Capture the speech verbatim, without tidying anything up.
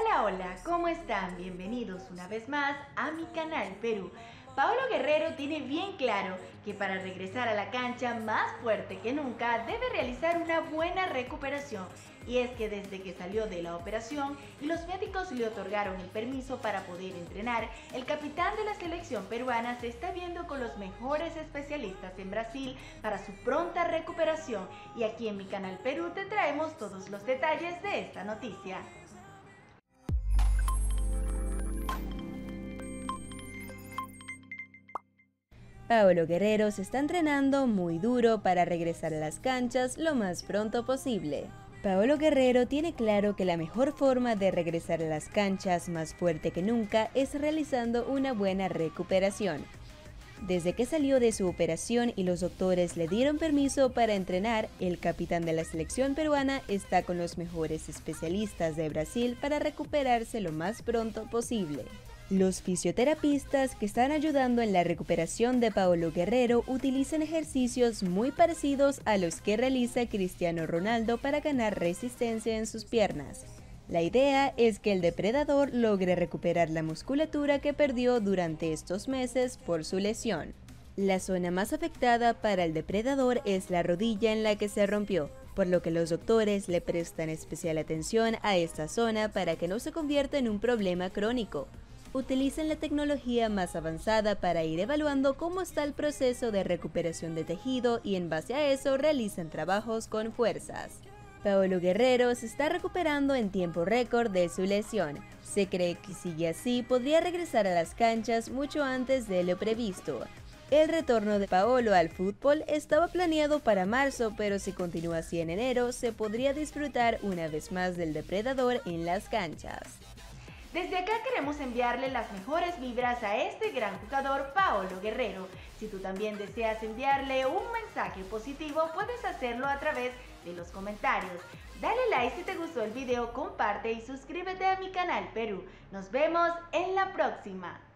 Hola, hola, ¿cómo están? Bienvenidos una vez más a mi canal Perú. Paolo Guerrero tiene bien claro que para regresar a la cancha más fuerte que nunca debe realizar una buena recuperación. Y es que desde que salió de la operación y los médicos le otorgaron el permiso para poder entrenar, el capitán de la selección peruana se está viendo con los mejores especialistas en Brasil para su pronta recuperación. Y aquí en mi canal Perú te traemos todos los detalles de esta noticia. Paolo Guerrero se está entrenando muy duro para regresar a las canchas lo más pronto posible. Paolo Guerrero tiene claro que la mejor forma de regresar a las canchas más fuerte que nunca es realizando una buena recuperación. Desde que salió de su operación y los doctores le dieron permiso para entrenar, el capitán de la selección peruana está con los mejores especialistas de Brasil para recuperarse lo más pronto posible. Los fisioterapistas que están ayudando en la recuperación de Paolo Guerrero utilizan ejercicios muy parecidos a los que realiza Cristiano Ronaldo para ganar resistencia en sus piernas. La idea es que el depredador logre recuperar la musculatura que perdió durante estos meses por su lesión. La zona más afectada para el depredador es la rodilla en la que se rompió, por lo que los doctores le prestan especial atención a esta zona para que no se convierta en un problema crónico. Utilizan la tecnología más avanzada para ir evaluando cómo está el proceso de recuperación de tejido y en base a eso realizan trabajos con fuerzas. Paolo Guerrero se está recuperando en tiempo récord de su lesión. Se cree que si sigue así podría regresar a las canchas mucho antes de lo previsto. El retorno de Paolo al fútbol estaba planeado para marzo, pero si continúa así en enero, se podría disfrutar una vez más del depredador en las canchas. Desde acá queremos enviarle las mejores vibras a este gran jugador Paolo Guerrero. Si tú también deseas enviarle un mensaje positivo, puedes hacerlo a través de los comentarios. Dale like si te gustó el video, comparte y suscríbete a mi canal Perú. Nos vemos en la próxima.